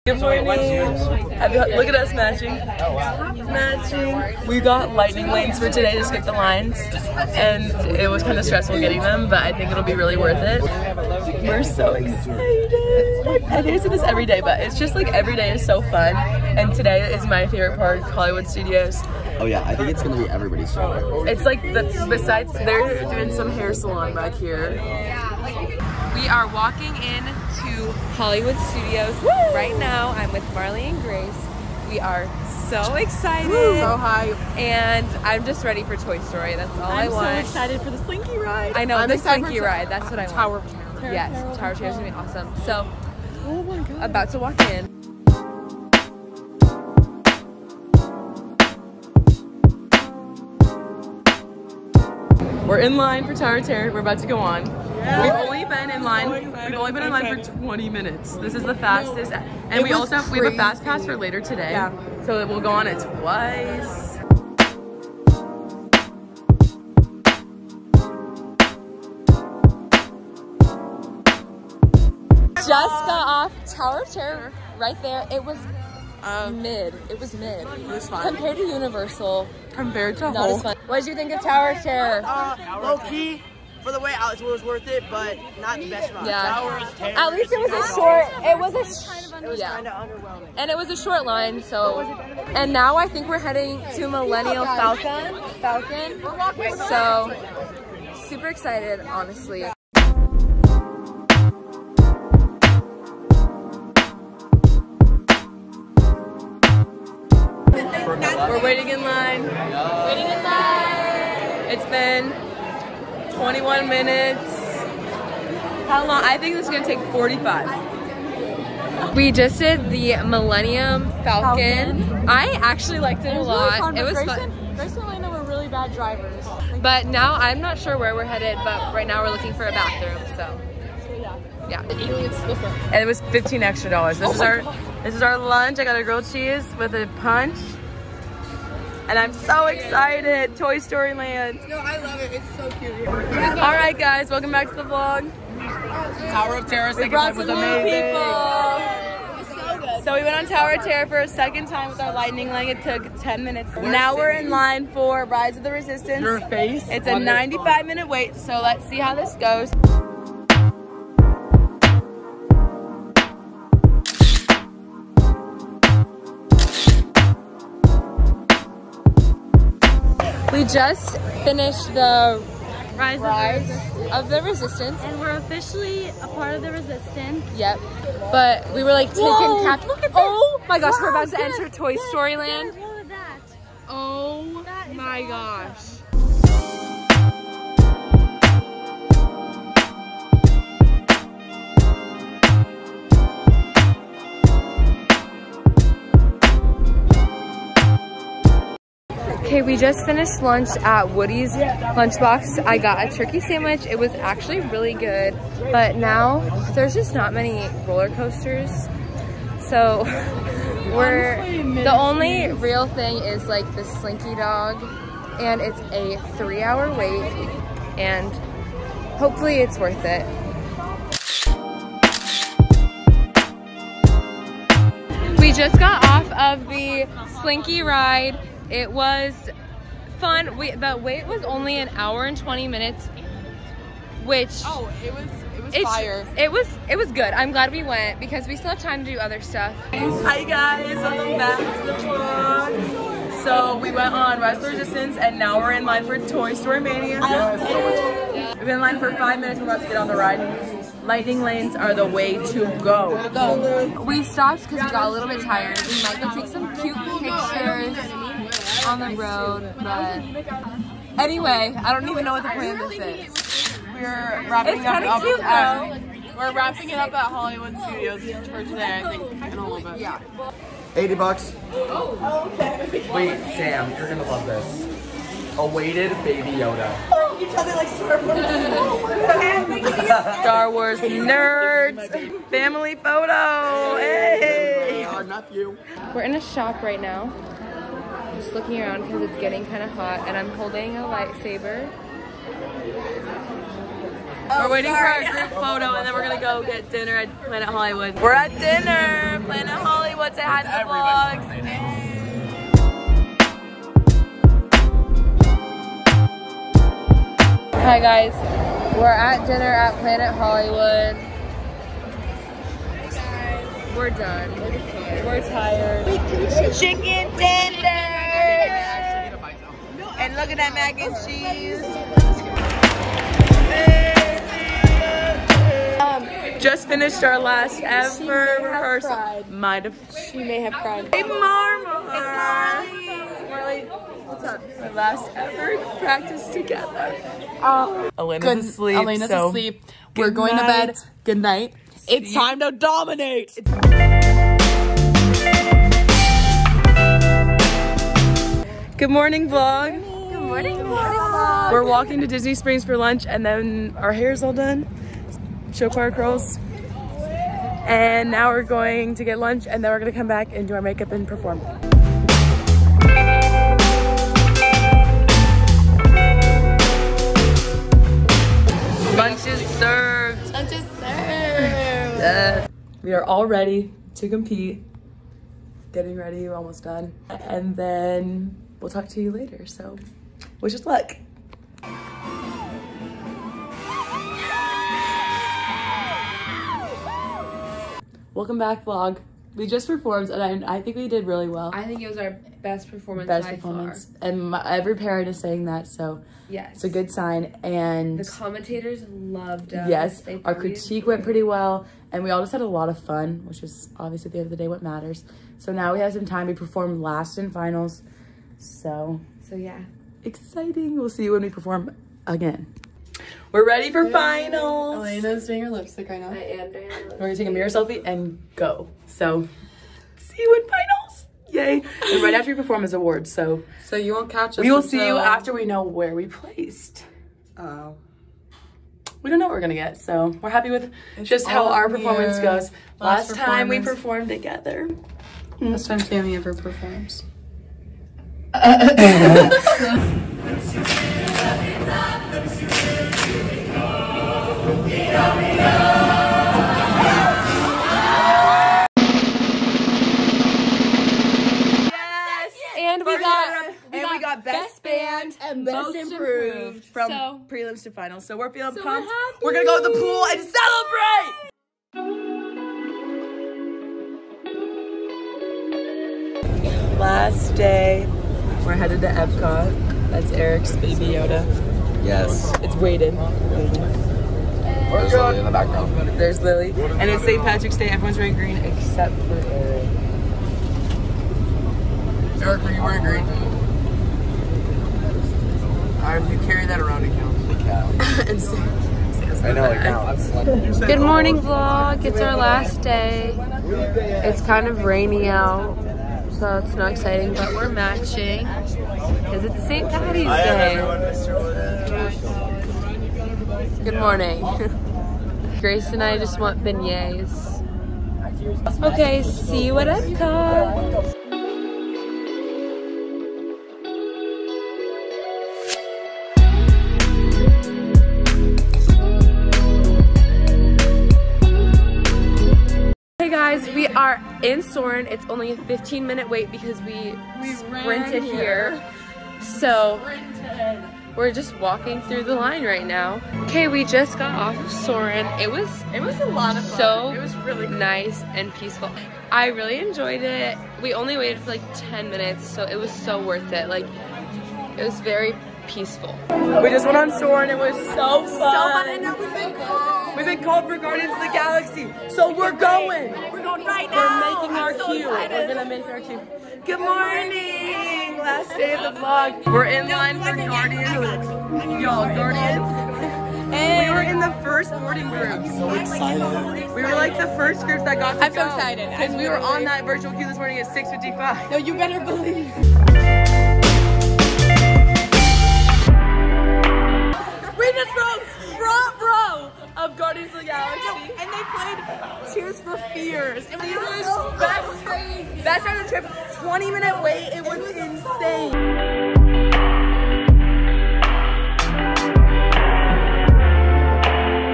Good morning. Look at us matching. Matching. We got lightning lanes for today to skip the lines, and it was kind of stressful getting them, but I think it'll be really worth it. We're so excited. I think I say this every day, but it's just like every day is so fun, and today is my favorite part, Hollywood Studios. Oh yeah, I think it's gonna be everybody's favorite. It's like besides they're doing some hair salon back here. We are walking into Hollywood Studios right now. I'm with Marley and Grace. We are so excited. So high. And I'm just ready for Toy Story. That's all I want. I'm so excited for the Slinky ride. I know, the Slinky ride. That's what I want. Tower of Terror. Yes, Tower of Terror is gonna be awesome. So, oh my God. About to walk in. We're in line for Tower of Terror. We're about to go on. Yeah. We've only been in line. We've only been in line for 20 minutes. This is the fastest, and we have a fast pass for later today. Yeah. So we'll go on it twice. Just got off Tower of Terror right there. It was mid. It was mid. It was fun. Compared to Universal. Compared to not as fun. What did you think of Tower of Terror? Low key, for the way out, it was worth it, but not the best ride. Yeah. At least it was a short. It was kind of underwhelming. And it was a short line, so. And now I think we're heading to Millennial Falcon. So super excited, honestly. We're waiting in line. It's been 21 minutes. How long? I think this is gonna take 45. We just did the Millennium Falcon. I actually liked it a lot. It was fun. Grace and Elaina were really bad drivers. But now I'm not sure where we're headed, but right now we're looking for a bathroom, so. Yeah. The alien slipper. And it was $15 extra. This is our lunch. I got a grilled cheese with a punch. And I'm so excited. Toy Story Land. No, I love it. It's so cute here. Alright guys, welcome back to the vlog. Tower of Terror We brought some new people. So we went on Tower of Terror for a second time with our lightning lane. It took 10 minutes. Now we're in line for Rise of the Resistance. Your face. It's a 95-minute wait, so let's see how this goes. We just finished the Rise of the Resistance. And we're officially a part of the Resistance. Yep. But we were like taking captive. Look at this. Oh my gosh, we're about to enter Toy Story Land. Look at that. Oh my awesome. gosh. Okay, we just finished lunch at Woody's Lunchbox. I got a turkey sandwich. It was actually really good, but now there's just not many roller coasters. So the only real thing is like the Slinky Dog, and it's a 3-hour wait, and hopefully it's worth it. We just got off of the Slinky ride. It was fun. The wait was only an hour and 20 minutes, which it was fire. It was good. I'm glad we went because we still have time to do other stuff. Hi guys, welcome back to the vlog. So we went on Rise of the Resistance, and now we're in line for Toy Story Mania. We've been in line for 5 minutes. We're about to get on the ride. Lightning lanes are the way to go. We stopped because we got a little bit tired. We might go take some cute pictures on the road, but anyway, I don't even know what the plan of this is. We're wrapping It's kind of cute though. We're wrapping it up at Hollywood Studios for today, I think, in a little bit. Yeah. 80 bucks. Oh, okay. Wait, Sam, you're gonna love this. Awaited Baby Yoda. Each other like Star Wars. Star Wars nerds. Family photo. Hey. Nephew. We're in a shop right now. Just looking around because it's getting kind of hot, and I'm holding a lightsaber. We're waiting for our group photo and then we're gonna go get dinner at Planet Hollywood. We're at dinner, Planet Hollywood. Say hi to the vlog. Hi guys, we're at dinner at Planet Hollywood. We're done. We're tired. Chicken tender. And look at that mac and cheese. Just finished our last ever rehearsal. Might have. She may have cried. Hey, Marma. Marley, what's up? Our last ever practice together. Elena's asleep. Elena's so asleep. We're going to bed. Good night. It's time to dominate. Good morning, vlog. Good morning, vlog. We're walking to Disney Springs for lunch, and then our hair's all done. Show our curls. And now we're going to get lunch, and then we're gonna come back and do our makeup and perform. Lunch is served. Lunch is served. We are all ready to compete. Getting ready, we're almost done. And then we'll talk to you later, so wish us luck. Welcome back, vlog. We just performed and I think we did really well. I think it was our best performance by far. And every parent is saying that, so yes, it's a good sign. And the commentators loved us. Yes, our critique went pretty well, and we all just had a lot of fun, which is obviously at the end of the day what matters. So now we have some time. We performed last in finals, so yeah, exciting. We'll see you when we perform again. We're ready for finals. Elena's doing her lipstick right now. I am doing it. We're gonna take a mirror selfie and go. So see you in finals. Yay. And right after we perform is awards, so you won't catch us. we will see you after we know where we placed. Oh. We don't know what we're gonna get, so we're happy with just how our performance goes. Last time we performed together. Last time Sammy ever performs. And we got best band and most improved from prelims to finals. So we're feeling pumped. We're gonna go to the pool and celebrate! Last day, we're headed to Epcot. That's Eric's baby Yoda. Yes. It's waited. There's Lily in the background. There's Lily. And it's St. Patrick's Day. Everyone's wearing green except for Eric. Eric, are you wearing green? If you carry that around, it counts. I know it counts. Good morning, vlog. It's our last day. It's kind of rainy out, so it's not exciting, but we're matching because it's St. Patty's Day. Good morning. Grace and I just want beignets. Okay, see you at Epcot. Hey guys, we are in Soarin'. It's only a 15-minute wait because we sprinted here. So we're just walking through the line right now. Okay, we just got off of Soarin'. It was a lot of fun. So it was really nice and peaceful. I really enjoyed it. We only waited for like 10 minutes, so it was so worth it. Like, it was very peaceful. We just went on Soarin'. It was so fun. And We've been called for Guardians of the Galaxy, so we're going. we're going right now. We're making our cue. We're gonna make our cue. Good morning. Last day of the vlog. We're in line for Guardians. Y'all, Guardians. And we were in the first boarding group. So excited. We were like the first groups that got to I'm so excited. Because we were on that virtual queue this morning at 6:55. No, you better believe. We just rode front row of Guardians of the Galaxy. And they played Tears for Fears. And It was best ride of the trip. 20-minute wait. It was insane.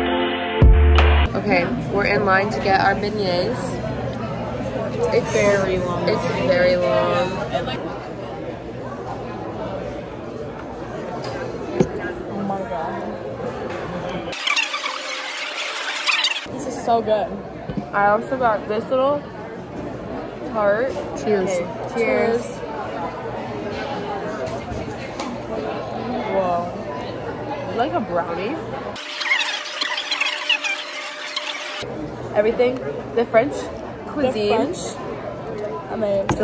Okay, we're in line to get our beignets. It's very long. It's very long. Oh my god. This is so good. I also got this little tart. Cheers. Okay, cheers. Whoa. It's like a brownie. Everything, the French cuisine. Amazing.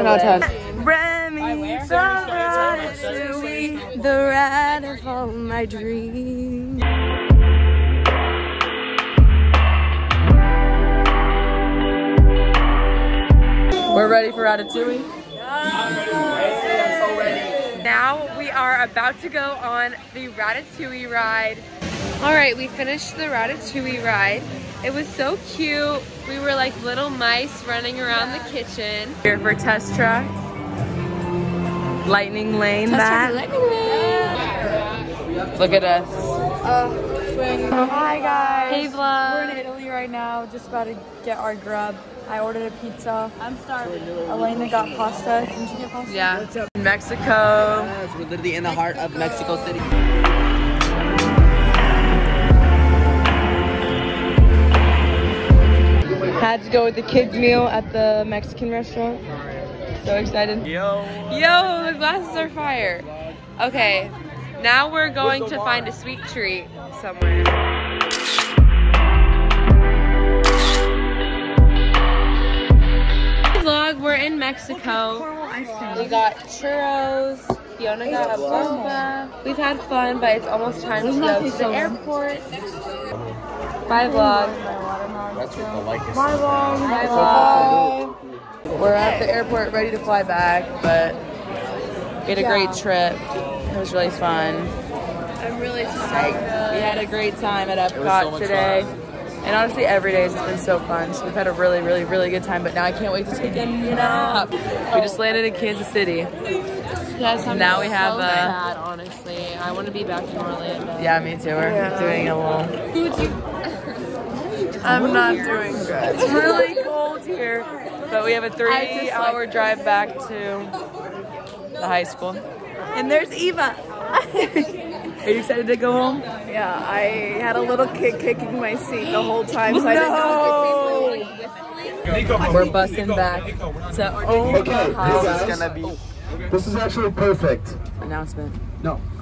The ride of all my dreams. We're ready for Ratatouille? I'm so ready. Now we are about to go on the Ratatouille ride. All right, we finished the Ratatouille ride. It was so cute. We were like little mice running around the kitchen. Here for test track. Lightning lane that. Look at us. Hi guys. Hey vlog. We're in Italy right now, just about to get our grub. I ordered a pizza. I'm starving. Elaina got pasta. Didn't you get pasta? Yeah. In Mexico. Yes, we're literally in the heart of Mexico City. Had to go with the kids meal at the Mexican restaurant. So excited. Yo, the glasses are fire. Okay, now we're going to find a sweet treat somewhere. Vlog, we're in Mexico. We got churros. Fiona got a boba. We've had fun, but it's almost time to go to the airport. Bye vlog. Bye vlog. Bye vlog. We're at the airport ready to fly back, but we had a great trip. It was really fun. I'm really tired. We had a great time at Epcot today. And honestly, every day has just been so fun. So we've had a really, really, really good time. But now I can't wait to take a nap. We just landed in Kansas City. Yes, now we have sad, honestly. I want to be back in Orlando. Yeah, me too. We're doing a little. I'm not doing good. It's really cold here. But we have a 3-hour drive back to the high school. And there's Eva. Are you excited to go home? Yeah, I had a little kid kicking my seat the whole time, so I didn't know. We're busing back to This is gonna be. This is actually perfect. announcement. No.